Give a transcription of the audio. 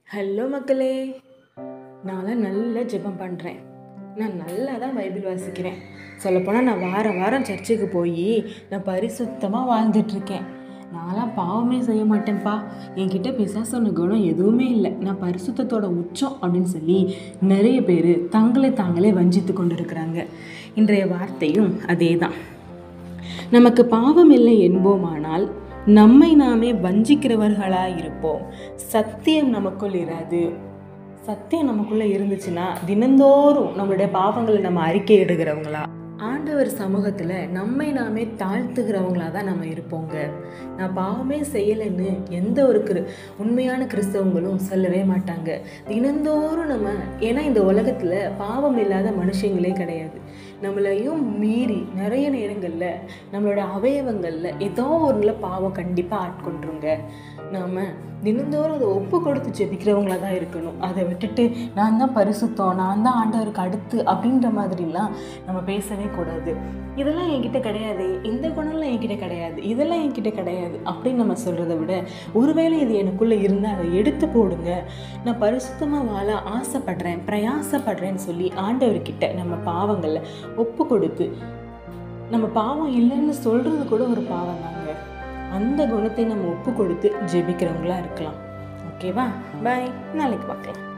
Hello மக்களே, நான்லாம் நல்லா ஜெபம் பண்ணுறேன். நான் நல்லா தான் பைபிள் வாசிக்கிறேன். சொல்லப்போனால் நான் வாரம் வாரம் சர்ச்சுக்கு போய் நான் பரிசுத்தமாக வாழ்ந்துட்டுருக்கேன். நான்லாம் பாவமே செய்ய மாட்டேன்ப்பா, என்கிட்ட பிசாசான குணம் எதுவுமே இல்லை, நான் பரிசுத்தத்தோட உச்சம் அப்படின்னு சொல்லி நிறைய பேர் தங்களை தாங்களே வஞ்சித்து கொண்டு இருக்கிறாங்க. இன்றைய வார்த்தையும் அதே தான். நமக்கு பாவம் இல்லை என்போமானால் நம்மை நாமே வஞ்சிக்கிறவர்களாக இருப்போம். சத்தியம் நமக்குள் இராது. சத்தியம் நமக்குள்ளே இருந்துச்சுன்னா தினந்தோறும் நம்மளுடைய பாவங்களை நம்ம அறிக்கையிடுகிறவங்களா, ஆண்டவர் சமூகத்தில் நம்மை நாமே தாழ்த்துகிறவங்களா தான் நம்ம இருப்போங்க. நான் பாவமே செய்யலைன்னு எந்த ஒரு உண்மையான கிறிஸ்தவங்களும் சொல்லவே மாட்டாங்க. தினந்தோறும் நம்ம, ஏன்னா இந்த உலகத்தில் பாவம் இல்லாத மனுஷங்களே கிடையாது. நம்மளையும் மீறி நிறைய நேரங்களில் நம்மளோட அவயவங்களில் ஏதோ ஒன்றுல பாவம் கண்டிப்பாக ஆட்கொண்டுருங்க. நாம் தினந்தோறும் அதை ஒப்பு கொடுத்து ஜெபிக்கிறவங்களா தான் இருக்கணும். அதை விட்டுட்டு நான் தான் பரிசுத்தம், நான் தான் ஆண்டவருக்கு அடுத்து அப்படின்ற மாதிரிலாம் நம்ம பேசவே கூடாது. இதெல்லாம் என்கிட்ட கிடையாது, இந்த குணம்லாம் என்கிட்ட கிடையாது, இதெல்லாம் என்கிட்ட கிடையாது அப்படின்னு நம்ம சொல்கிறத விட, ஒருவேளை இது எனக்குள்ளே இருந்தால் அதை எடுத்து போடுங்க, நான் பரிசுத்தமாக வாழ ஆசைப்படுறேன், பிரயாசப்படுறேன்னு சொல்லி ஆண்டவர்கிட்ட நம்ம பாவங்களில் ஒப்பு கொடுத்து, நம்ம பாவம் இல்லைன்னு சொல்கிறது கூட ஒரு பாவம் தாங்க. அந்த குணத்தை நம்ம ஒப்பு கொடுத்து ஜெபிக்கிறவங்களா இருக்கலாம். ஓகேவா? பாய், நாளைக்கு பார்க்கலாம்.